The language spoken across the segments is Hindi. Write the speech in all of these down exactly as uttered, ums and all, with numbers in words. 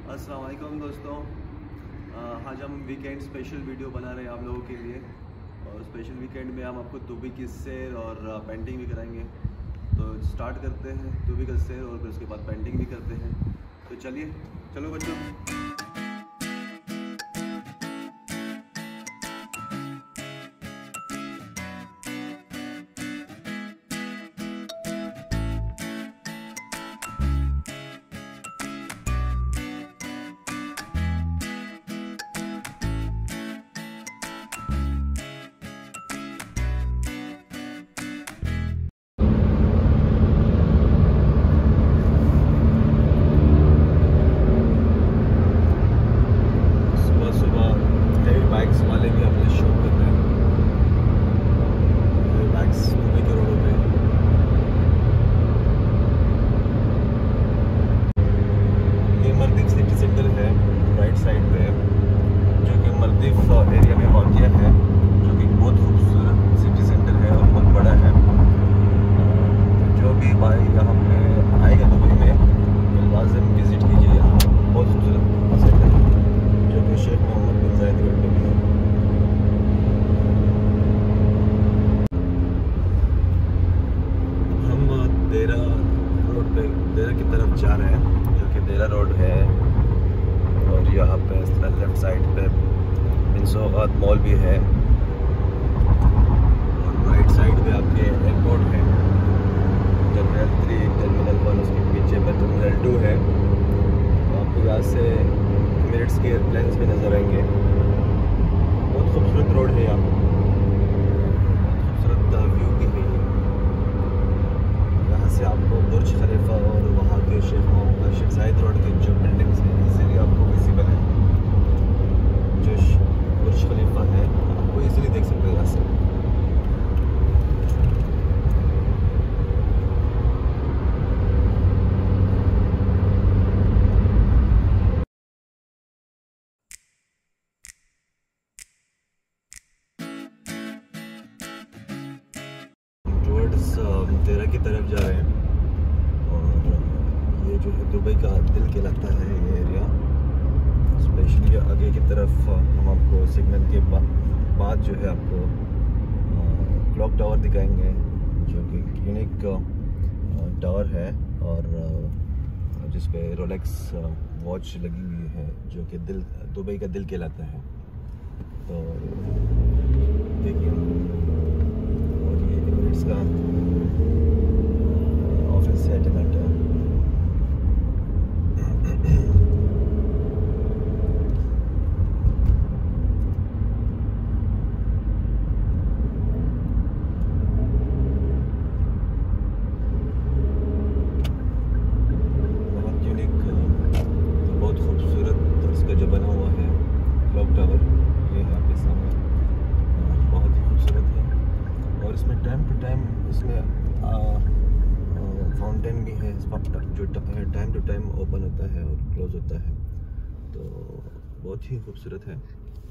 अस्सलाम वालेकुम दोस्तों। आज हम वीकेंड स्पेशल वीडियो बना रहे हैं आप लोगों के लिए। और स्पेशल वीकेंड में हम आपको दुबई की सैर और पेंटिंग भी कराएंगे। तो स्टार्ट करते हैं दुबई का सैर और फिर उसके बाद पेंटिंग भी करते हैं। तो चलिए, चलो बच्चों। एरिया में वाक़या है, जो कि बहुत खूबसूरत सिटी सेंटर है और बहुत बड़ा है। जो भी भाई यहाँ पे आएगा दुबई में तो लाजम विज़िट कीजिए। यहाँ बहुत खूबसूरत सेंटर है, जो कि शेख मोहम्मद बिन जायद रोड पे भी है। हम देरा रोड पे देरा की तरफ जा रहे हैं, जो कि देरा रोड है। और यहाँ पे लेफ्ट साइड पे सौगात मॉल भी है और राइट साइड पे आपके एयरपोर्ट है, टर्मिनल थ्री, टर्मिनल वन, उसके पीछे में टर्मिनल टू है। तो आपको यहाँ से एमिरेट्स के एयरप्लेन्स भी नज़र आएंगे। बहुत खूबसूरत रोड है यहाँ, खूबसूरत व्यू भी है। यहाँ से आपको बुर्ज खलीफा और वहाँ के शेख मोहम्मद शेख जायद रोड के जो बिल्डिंग्स हैं इजीली आपको विजिबल है। जो बुर्ज खलीफा है वो इजीली देख सकते हैं यहाँ से। टुवर्ड्स तेरा की तरफ जा रहे हैं और ये जो है दुबई का दिल कहलाता है ये एरिया। स्पेशली आगे की तरफ हम आपको सिग्नल के बा, बाद जो है आपको क्लॉक टावर दिखाएंगे, जो कि यूनिक टावर है और जिस पे रोलेक्स वॉच लगी हुई है, जो कि दिल दुबई का दिल कहलाता है। तो देखिए, और ये एमिरेट्स का ऑफिस है टनाटा। फाउंटेन भी है जो टाइम टू टाइम ओपन होता है और क्लोज होता है, तो बहुत ही खूबसूरत है।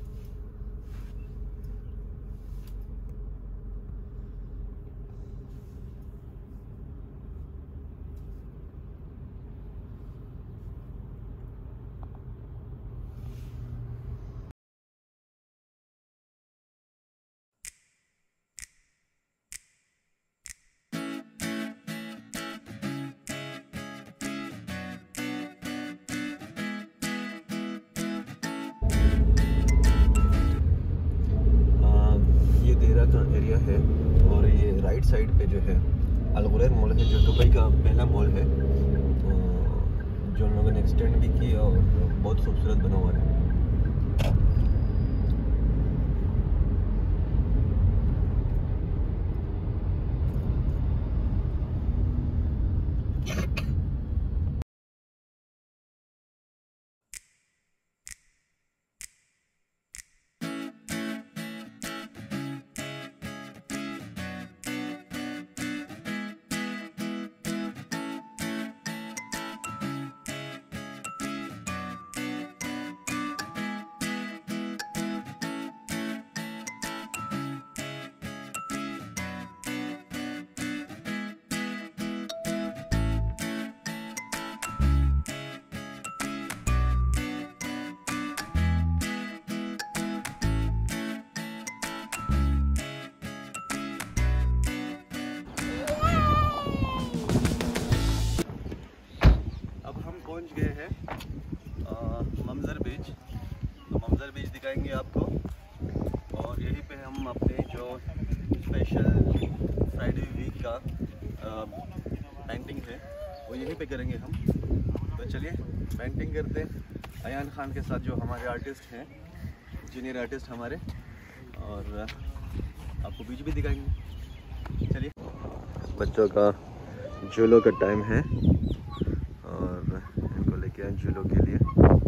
एरिया है और ये राइट साइड पे जो है अलगुरैर मॉल है, जो दुबई का पहला मॉल है, तो जो उन लोगों ने एक्सटेंड भी किया और बहुत खूबसूरत बना हुआ है। पहुंच गए हैं ममज़र बीच। तो ममज़र बीच दिखाएंगे आपको, और यहीं पे हम अपने जो स्पेशल फ्राइडे वीक का पेंटिंग है वो यहीं पे करेंगे हम। तो चलिए पेंटिंग करते हैं अयान खान के साथ, जो हमारे आर्टिस्ट हैं, जूनियर आर्टिस्ट हमारे, और आपको बीच भी दिखाएंगे। चलिए, बच्चों का झूलों का टाइम है और इनको लेके आए झूलों के लिए।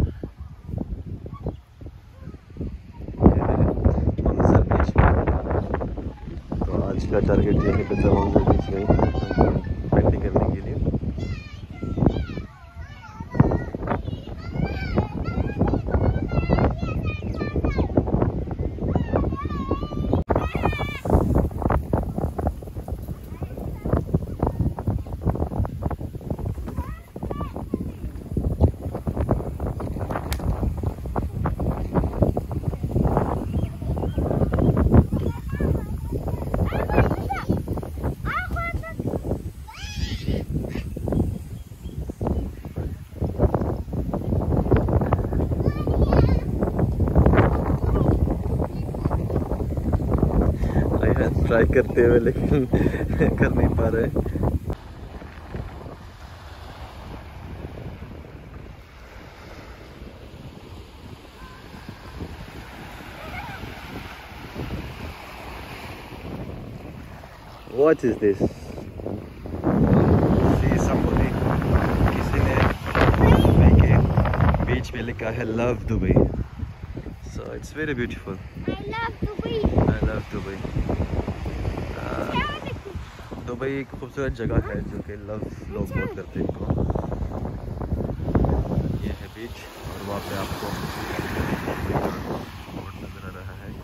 ममज़र बीच, तो आज का टारगेट यहीं पे था, ममज़र बीच में पेंटिंग करने के लिए। ट्राई करते हुए लेकिन कर नहीं पा रहे। What is this? See somebody, किसी ने दुबई के बीच पे लिखा है love Dubai, so it's very beautiful. I love Dubai. I love Dubai. Dubai एक खूबसूरत जगह है जो कि लव लोग बहुत करते हैं इनको। ये है बीच, और वहाँ पे आपको बोट नज़र आ रहा है।